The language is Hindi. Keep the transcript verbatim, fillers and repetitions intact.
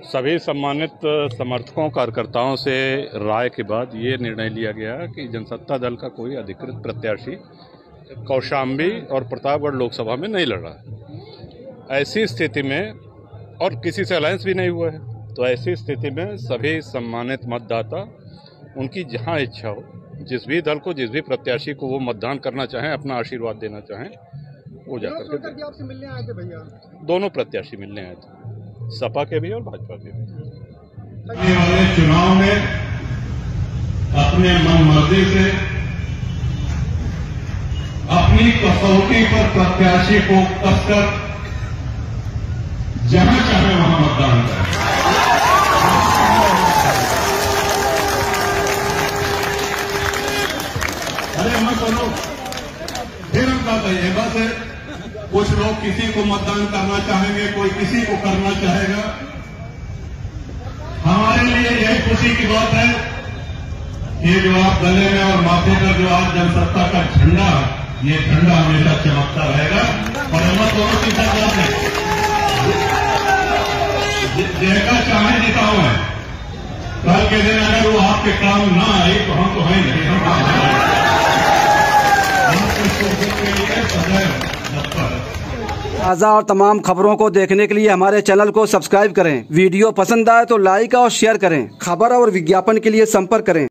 सभी सम्मानित समर्थकों कार्यकर्ताओं से राय के बाद ये निर्णय लिया गया कि जनसत्ता दल का कोई अधिकृत प्रत्याशी कौशाम्बी और प्रतापगढ़ लोकसभा में नहीं लड़ रहा है। ऐसी स्थिति में और किसी से अलायंस भी नहीं हुआ है, तो ऐसी स्थिति में सभी सम्मानित मतदाता उनकी जहां इच्छा हो, जिस भी दल को, जिस भी प्रत्याशी को वो मतदान करना चाहें, अपना आशीर्वाद देना चाहें, वो जाकर के आपसे मिलने आए थे भैया? दोनों प्रत्याशी मिलने आए थे, सपा के भी और भाजपा के भी। आने वाले चुनाव में अपने मन मर्जी से अपनी कसौटी पर प्रत्याशी को कसकर जहां चाहे वहां मतदान करें। अरे हम तो फिर हम कहते हैं बस कुछ लोग किसी को मतदान करना चाहेंगे, कोई किसी को करना चाहेगा। हमारे लिए यही खुशी की बात है कि जो आप गले में और माथे पर जो आज जनसत्ता का झंडा, ये झंडा हमेशा चमकता रहेगा। और हम दोनों की बात है, जगह चाहे जिताओ है, कल के दिन अगर वो आपके काम ना आई तो हम तो है नहीं, हम के लिए सदैव ताज़ा और तमाम खबरों को देखने के लिए हमारे चैनल को सब्सक्राइब करें। वीडियो पसंद आए तो लाइक और शेयर करें। खबर और विज्ञापन के लिए संपर्क करें।